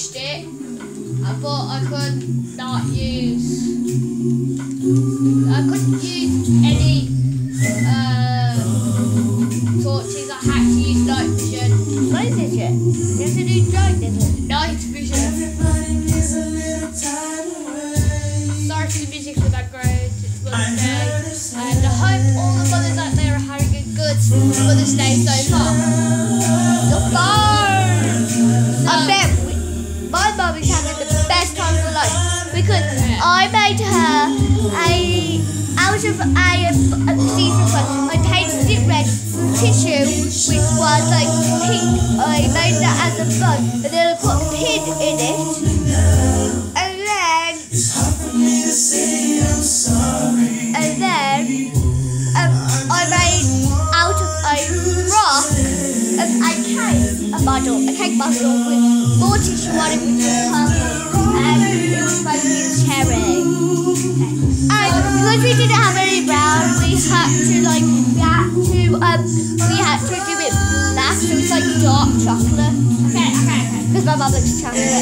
watched it, but I couldn't use any torches. I had to use night vision. What is it? You have to do night vision. Night vision. Sorry for the music for that great. It's Mother's Day, and I hope all the mothers out there are having a good Mother's Day so far. So far. I bet my mum is having the best time of her life because I made her out of a season one. I painted it red with tissue, which was like pink. I made that as a bun, and then I put a pin in it, and then I made out of a rock a cake model with more tissue on it, which was purple, and it was supposed to be cherry. And because we didn't have any brown, we had to do it black, so it's like dark chocolate. Okay. Because my mum likes chocolate. That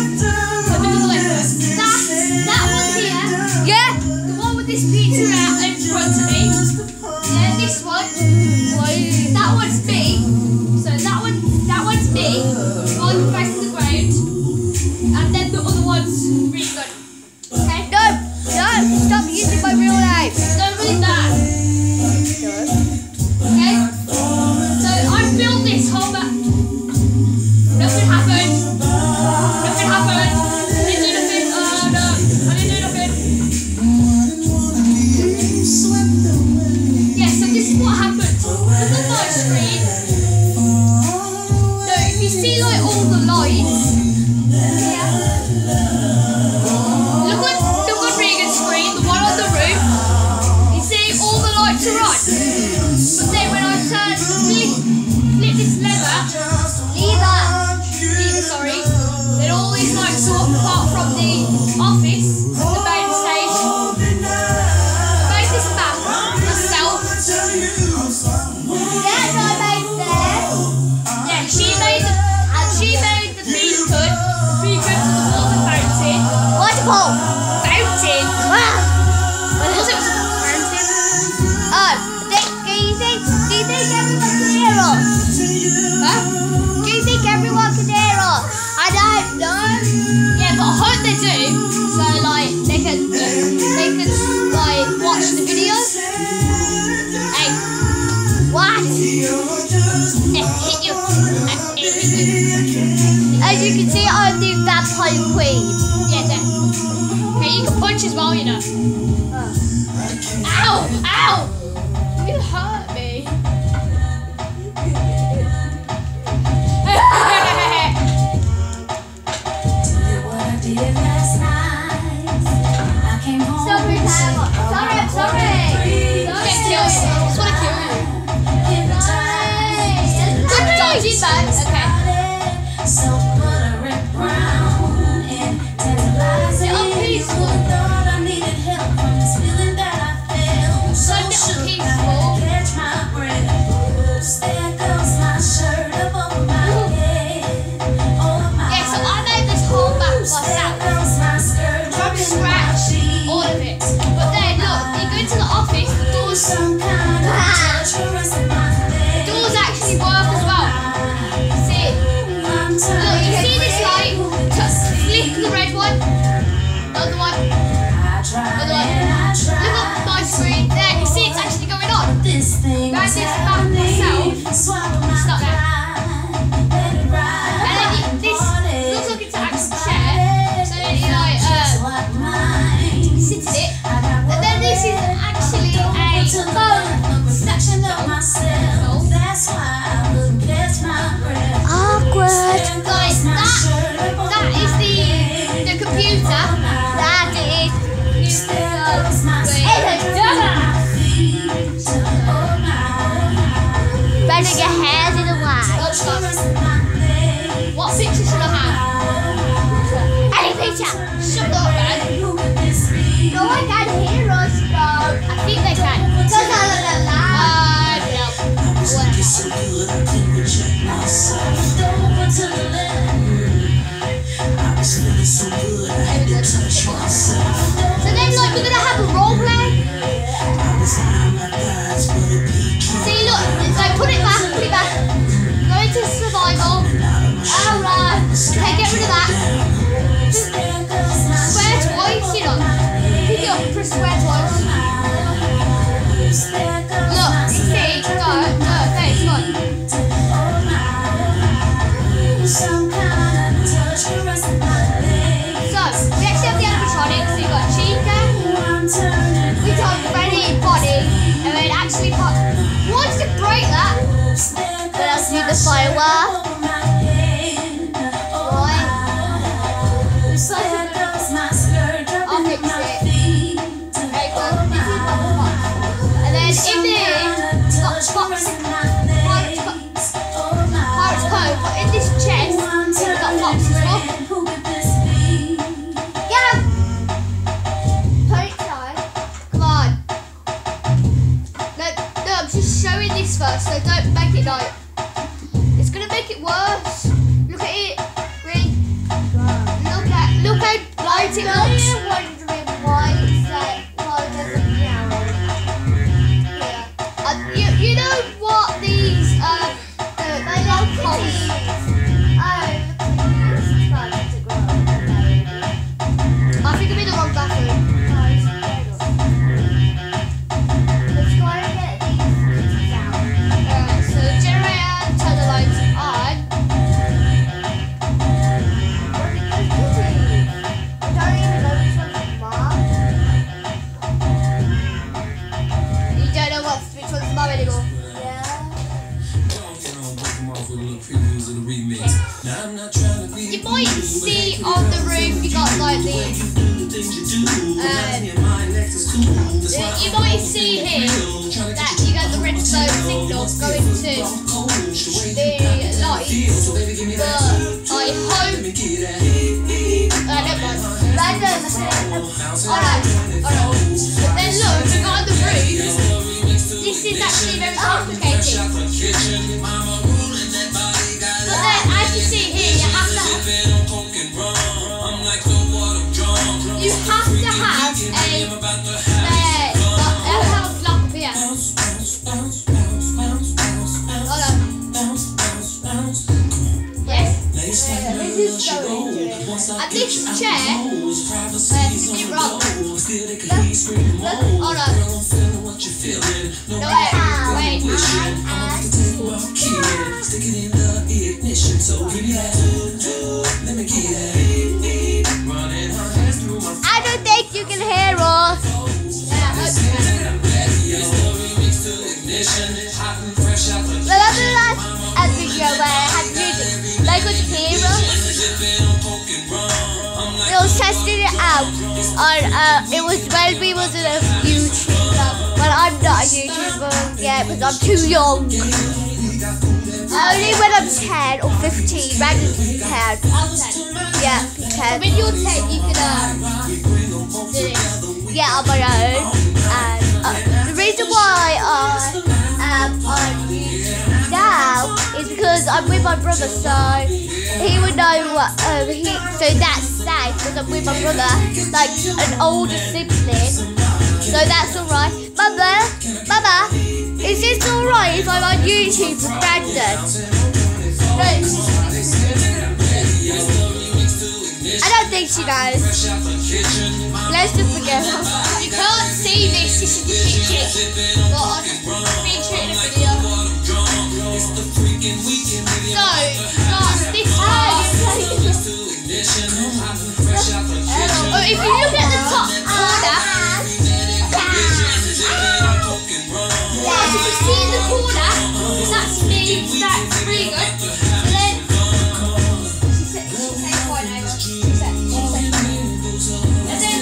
one here. Yeah. The one with this pizza out in front of me. Yeah, this one. That one's me. So that one's me. On the face of the ground. And then the other one's really good. Okay? No, stop using my real name. Don't read that. Okay? So I built this whole map. Nothing happened. I didn't do nothing. Oh no, I didn't do nothing. Yeah, so this is what happened. Look at my screen. So if you see like all the lights, look at Regan's screen, the one on the roof. You see all the lights are on. But then when I flip this lever, then all these lights are apart from the office, the main stage. I made this map myself. Yes, I made that. Yeah, she made the beacon to the water fountain. Waterfall. Fountain. Wow. What was it? Fountain? Do you think everyone can hear us? Huh? Do you think everyone can hear us? I don't know. Yeah, but I hope they do. So like they can like watch the videos. Hey, What? hit you. As you can see, I'm the vampire queen. Yeah, there. Okay, you can punch as well, you know. Ow! You hurt me. Sorry. Just want to kill you. Good dodgy, man. Okay. Peaceful. So peaceful. Yeah, so I made this whole map myself. From scratch, all of it. But then look, you go into the office, the doors actually work as well. See? Look, you see this light? Flick the red one. Another one. Look at my screen. There, you see it's actually going on. Round this map myself. It's not there. And then this looks like it's an actual chair. So then you like sit in it. And then this is actually a phone section of myself. Awkward. Guys, that is the computer. That is. Better get hairs in the way. What picture should I have? Any picture. Shut up, man. No one can hear us, though. I think they can. Because I'm alive. No. Whatever. So then, like, we're gonna have a role play. See, look, like, put it back. Go into survival. Alright. Okay, get rid of that. Square twice, you know. Pick it up for square twice. Look, you see, no, okay, it's fine. So, we actually have the animatronics. So you got Chica, we got Freddy body, and then actually once to break that, But I'll do the firework. right? I'll fix it. Okay, cool. And then in there, we've got Pirate's Cove, but in this chest, we've got boxes full. Come on. No, I'm just showing this first, so don't make it like. It's gonna make it worse. Look at it, Green. Look how light it looks. You're wondering why it's like, why doesn't Yeah. You know what these they like cops. I think I'm in the wrong bathroom. So the generator, turn the lights on. You don't know which one's mum anymore. You might see on the roof you got like these. You might see here that you got the redstone signal going to the lights, but I hope. Never mind. Alright. But then look, if you got on the roof, this is actually very complicated. But then, as you see here, you have to have a block up here. Hold on. Yes. And this chair, this is wrong. Hold on. No, wait. I don't think you can hear us. Yeah, I hope you can. Well, after that video where I had music, like with Hero, we was testing it out on, it was when we was in a YouTuber. Well, I'm not a YouTuber yet because I'm too young. Only when I'm 10 or 15, random 10. Yeah, 10. When you're 10, you can do it. Yeah, on my own. And the reason why I am on YouTube now is because I'm with my brother, so he would know what so that's safe because I'm with my brother, like an older sibling. So that's alright. Mama, is this alright if I'm on YouTube with Brandon? I don't think she knows. Let's just forget her. You can't see this is the kitchen. But I'll just feature it in a video. So, that's this house. Oh, if you look at the top corner, as you can see in the corner, that's me, that's really good. And then, she said quite over. And then,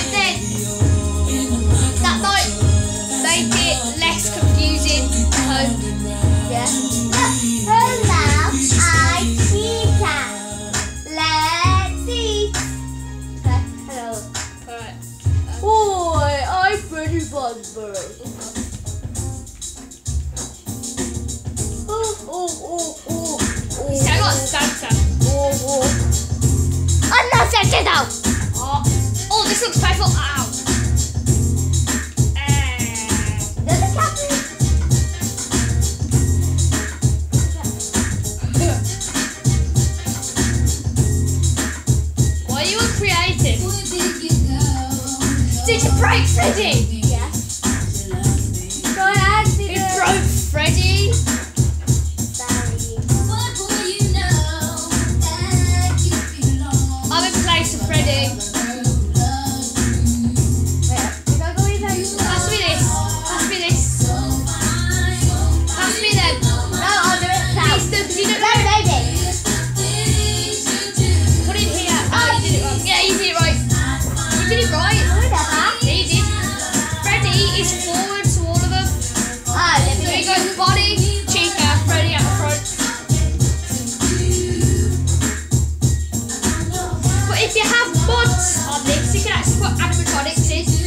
that might make it less confusing. Yeah. Hello, I'm Chica. Let's eat. Hello. Alright. Boy, I'm Freddy Fazbear. Oh. So I got Santa. I got out. There's a captain. Why are you uncreative? Did you break Freddy? Yeah. Go ahead, Who broke Freddy? I'm in place of Freddy. Did I go even? Has to be this. Has to be this. Has to be them. No, I'll do it now. These two, 'cause you don't No, know. they did. Put it here. Oh, you did it wrong. Yeah, you did it right. You did it right. Yeah, you did. Freddy is forward to all of them. Ah, let me So get you go body, Chica, Freddy at the front. But if you have mods on this, you can actually put animatronics in.